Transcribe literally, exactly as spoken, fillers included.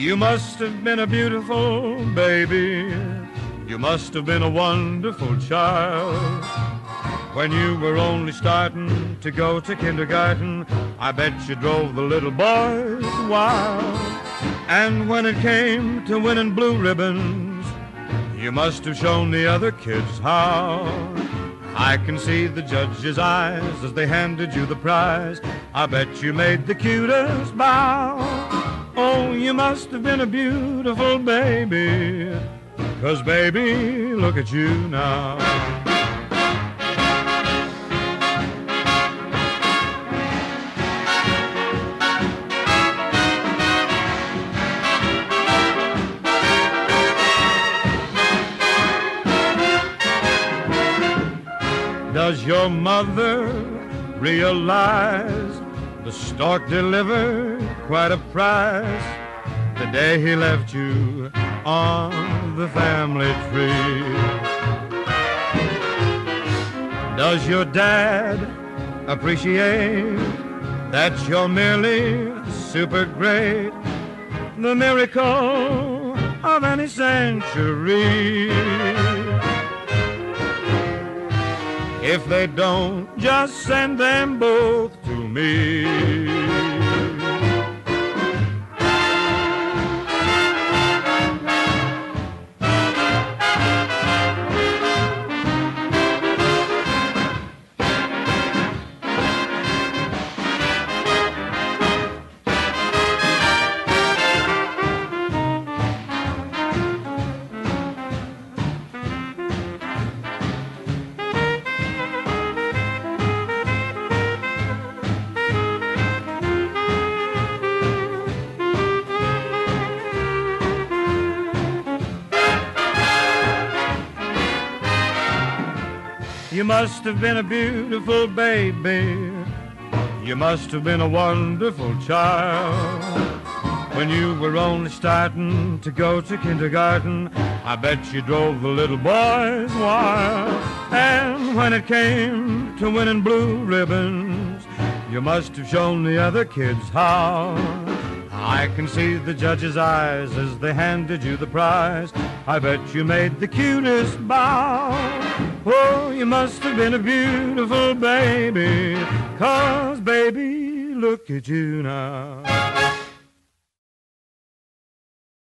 You must have been a beautiful baby. You must have been a wonderful child. When you were only starting to go to kindergarten, I bet you drove the little boys wild. And when it came to winning blue ribbons, you must have shown the other kids how. I can see the judge's eyes as they handed you the prize. I bet you made the cutest bow. Oh, you must have been a beautiful baby, 'cause baby, look at you now. Does your mother realize the stork delivered quite a prize the day he left you on the family tree? Does your dad appreciate that you're merely super great, the miracle of any century? If they don't, just send them both to me. You must have been a beautiful baby. You must have been a wonderful child. When you were only starting to go to kindergarten, I bet you drove the little boys wild. And when it came to winning blue ribbons, you must have shown the other kids how. I can see the judge's eyes as they handed you the prize. I bet you made the cutest bow. Oh, you must have been a beautiful baby, 'cause baby, look at you now.